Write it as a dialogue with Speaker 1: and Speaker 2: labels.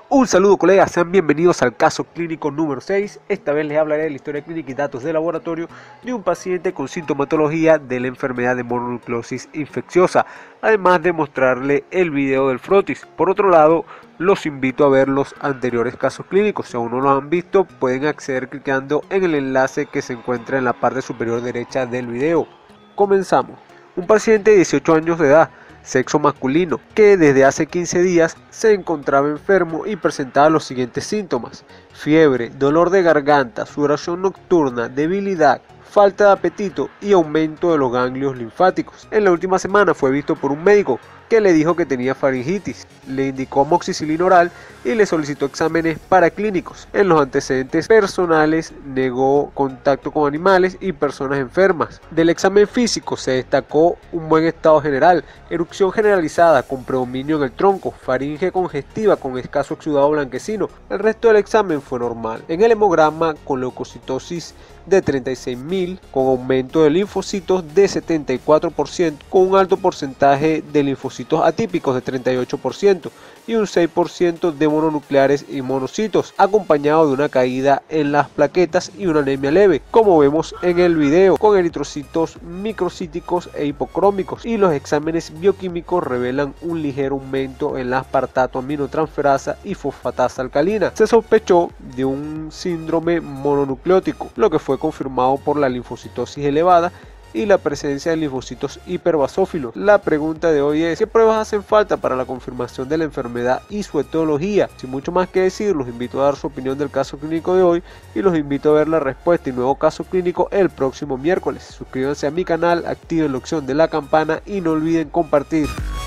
Speaker 1: Un saludo colegas, sean bienvenidos al caso clínico número 6. Esta vez les hablaré de la historia clínica y datos de laboratorio de un paciente con sintomatología de la enfermedad de mononucleosis infecciosa, además de mostrarle el video del frotis. Por otro lado, los invito a ver los anteriores casos clínicos. Si aún no los han visto, pueden acceder clicando en el enlace que se encuentra en la parte superior derecha del video. Comenzamos. Un paciente de 18 años de edad, sexo masculino, que desde hace 15 días se encontraba enfermo y presentaba los siguientes síntomas: fiebre, dolor de garganta, sudoración nocturna, debilidad, falta de apetito y aumento de los ganglios linfáticos. En la última semana fue visto por un médico que le dijo que tenía faringitis, le indicó amoxicilina oral y le solicitó exámenes paraclínicos. En los antecedentes personales negó contacto con animales y personas enfermas. Del examen físico se destacó un buen estado general, erupción generalizada con predominio en el tronco, faringe congestiva con escaso exudado blanquecino. El resto del examen fue normal. En el hemograma con leucocitosis de 36.000, con aumento de linfocitos de 74%, con un alto porcentaje de linfocitos atípicos de 38% y un 6% de mononucleares y monocitos, acompañado de una caída en las plaquetas y una anemia leve, como vemos en el video, con eritrocitos microcíticos e hipocrómicos, y los exámenes bioquímicos revelan un ligero aumento en la aspartato aminotransferasa y fosfatasa alcalina. Se sospechó de un síndrome mononucleótico, lo que fue confirmado por la linfocitosis elevada y la presencia de linfocitos hiperbasófilos. La pregunta de hoy es: ¿qué pruebas hacen falta para la confirmación de la enfermedad y su etiología? Sin mucho más que decir, los invito a dar su opinión del caso clínico de hoy y los invito a ver la respuesta y nuevo caso clínico el próximo miércoles. Suscríbanse a mi canal, activen la opción de la campana y no olviden compartir.